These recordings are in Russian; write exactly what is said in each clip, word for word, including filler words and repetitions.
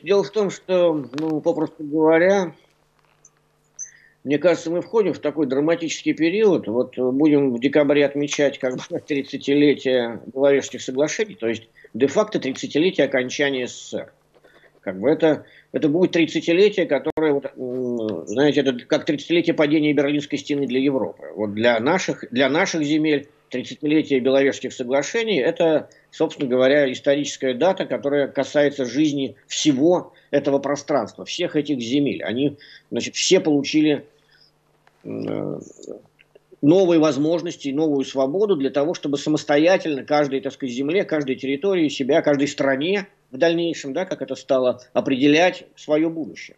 дело в том, что, ну, попросту говоря, мне кажется, мы входим в такой драматический период. Вот будем в декабре отмечать как бы тридцатилетие Беловежских соглашений, то есть де-факто тридцатилетие окончания СССР. Как бы это, это будет тридцатилетие, которое, вот, знаете, это как тридцатилетие падения Берлинской стены для Европы. Вот для наших, для наших земель тридцатилетие Беловежских соглашений – это, собственно говоря, историческая дата, которая касается жизни всего этого пространства, всех этих земель. Они, значит, все получили новые возможности, новую свободу для того, чтобы самостоятельно каждой, так сказать, земле, каждой территории себя, каждой стране в дальнейшем, да, как это стало, определять свое будущее.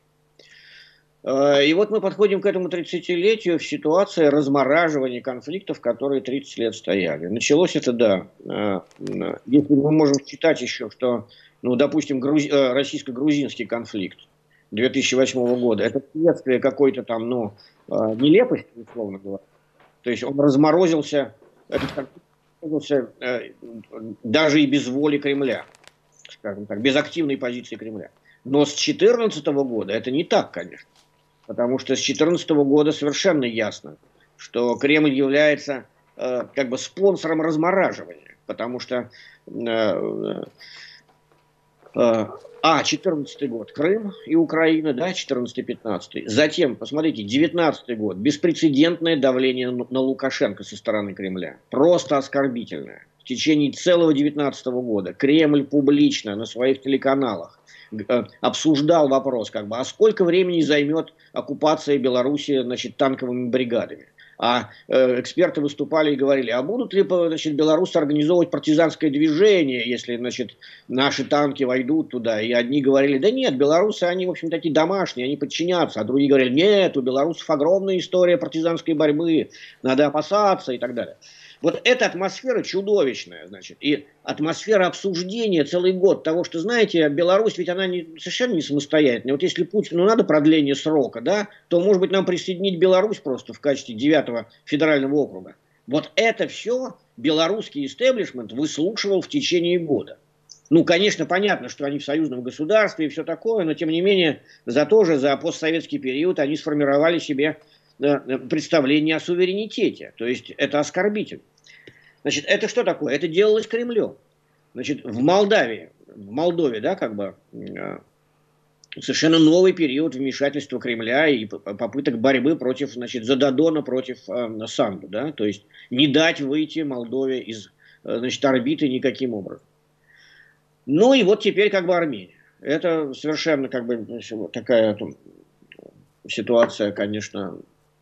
И вот мы подходим к этому тридцатилетию в ситуации размораживания конфликтов, которые тридцать лет стояли. Началось это, да, если мы можем считать еще, что, ну, допустим, грузи... российско-грузинский конфликт две тысячи восьмого года, это следствие какой-то там, ну, нелепости, условно говоря. То есть он разморозился, этот конфликт разморозился даже и без воли Кремля, скажем так, без активной позиции Кремля. Но с две тысячи четырнадцатого года это не так, конечно. Потому что с две тысячи четырнадцатого года совершенно ясно, что Кремль является э, как бы спонсором размораживания. Потому что э, э, а, четырнадцатый год Крым и Украина, да, четырнадцатый-пятнадцатый. Затем, посмотрите, девятнадцатый год, беспрецедентное давление на Лукашенко со стороны Кремля. Просто оскорбительное. В течение целого девятнадцатого года Кремль публично на своих телеканалах обсуждал вопрос, как бы, а сколько времени займет оккупация Беларуси, значит, танковыми бригадами. А э, эксперты выступали и говорили, а будут ли, значит, белорусы организовывать партизанское движение, если, значит, наши танки войдут туда. И одни говорили, да нет, белорусы, они, в общем, такие домашние, они подчинятся. А другие говорили, нет, у белорусов огромная история партизанской борьбы, надо опасаться и так далее. Вот эта атмосфера чудовищная, значит, и атмосфера обсуждения целый год того, что, знаете, Беларусь, ведь она не, совершенно не самостоятельная. Вот если Путину надо продление срока, да, то, может быть, нам присоединить Беларусь просто в качестве девятого федерального округа. Вот это все белорусский истеблишмент выслушивал в течение года. Ну, конечно, понятно, что они в союзном государстве и все такое, но, тем не менее, за то же, за постсоветский период они сформировали себе представление о суверенитете. То есть это оскорбительно. Значит, это что такое? Это делалось Кремлем. Значит, в Молдавии, в Молдове, да, как бы совершенно новый период вмешательства Кремля и попыток борьбы против, значит, за Додона, против э, Санду, да, то есть не дать выйти Молдове из, значит, орбиты никаким образом. Ну и вот теперь как бы Армения. Это совершенно как бы значит, такая там, ситуация, конечно,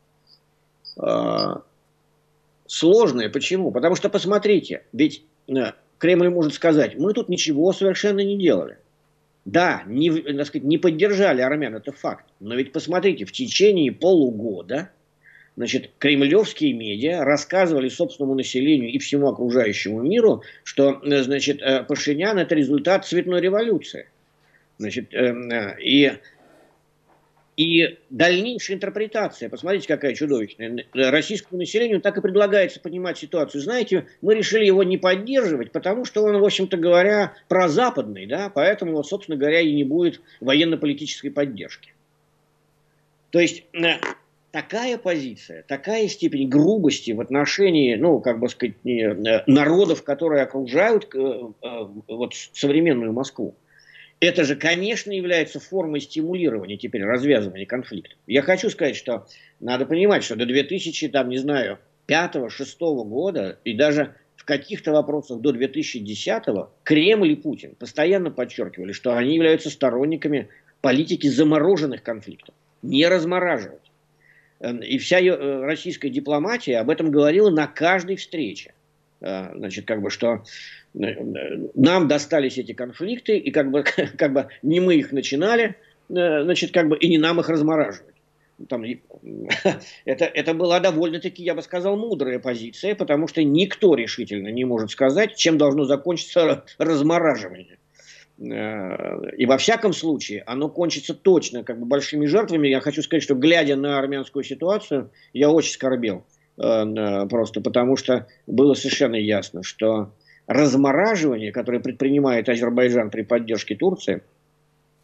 сложная. Почему? Потому что, посмотрите, ведь Кремль может сказать, мы тут ничего совершенно не делали. Да, не, так сказать, не поддержали армян, это факт. Но ведь посмотрите, в течение полугода, значит, кремлевские медиа рассказывали собственному населению и всему окружающему миру, что, значит, Пашинян – это результат цветной революции. Значит, и... И дальнейшая интерпретация, посмотрите, какая чудовищная. Российскому населению так и предлагается понимать ситуацию. Знаете, мы решили его не поддерживать, потому что он, в общем-то говоря, прозападный, да, поэтому, вот, собственно говоря, и не будет военно-политической поддержки. То есть такая позиция, такая степень грубости в отношении, ну, как бы сказать, народов, которые окружают вот, современную Москву, это же, конечно, является формой стимулирования теперь развязывания конфликтов. Я хочу сказать, что надо понимать, что до две тысячи, там, не знаю, пятого-шестого года и даже в каких-то вопросах до две тысячи десятого Кремль и Путин постоянно подчеркивали, что они являются сторонниками политики замороженных конфликтов, не размораживать. И вся российская дипломатия об этом говорила на каждой встрече. Значит, как бы, что нам достались эти конфликты, и как бы, как бы не мы их начинали, значит, как бы и не нам их размораживать. Там, это, это была довольно-таки, я бы сказал, мудрая позиция, потому что никто решительно не может сказать, чем должно закончиться размораживание. И во всяком случае, оно кончится точно как бы большими жертвами. Я хочу сказать, что глядя на армянскую ситуацию, я очень скорбел. Просто потому что было совершенно ясно, что размораживание, которое предпринимает Азербайджан при поддержке Турции,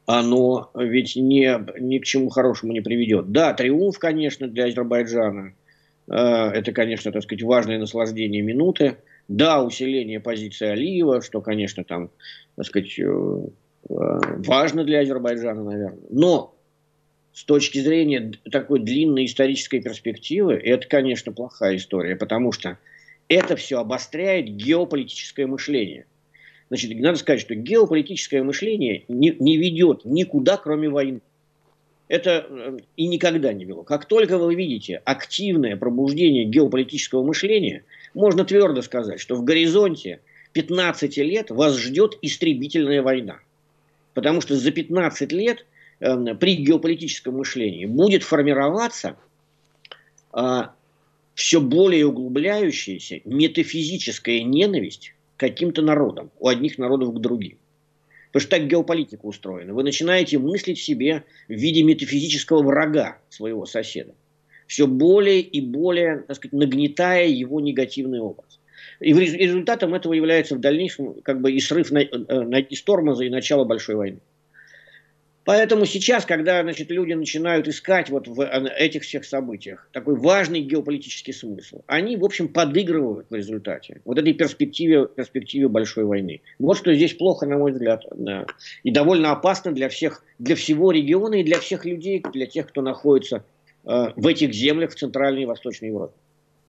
оно ведь не, ни к чему хорошему не приведет. Да, триумф, конечно, для Азербайджана. Это, конечно, так сказать, важное наслаждение минуты. Да, усиление позиции Алиева, что, конечно, там, так сказать, важно для Азербайджана, наверное. Но с точки зрения такой длинной исторической перспективы, это, конечно, плохая история, потому что это все обостряет геополитическое мышление. Значит, надо сказать, что геополитическое мышление не, не ведет никуда, кроме войны. Это и никогда не вело. Как только вы видите активное пробуждение геополитического мышления, можно твердо сказать, что в горизонте пятнадцати лет вас ждет истребительная война. Потому что за пятнадцать лет э, при геополитическом мышлении будет формироваться э, все более углубляющаяся метафизическая ненависть к каким-то народам, у одних народов к другим. Потому что так геополитика устроена. Вы начинаете мыслить себе в виде метафизического врага своего соседа. Все более и более, так сказать, нагнетая его негативный образ. И результатом этого является в дальнейшем как бы и срыв на, на, из тормоза и начало большой войны. Поэтому сейчас, когда, значит, люди начинают искать вот в этих всех событиях такой важный геополитический смысл, они, в общем, подыгрывают в результате вот этой перспективе, перспективе большой войны. Вот что здесь плохо, на мой взгляд, да. И довольно опасно для всех, для всего региона и для всех людей, для тех, кто находится э, в этих землях в Центральной и Восточной Европе.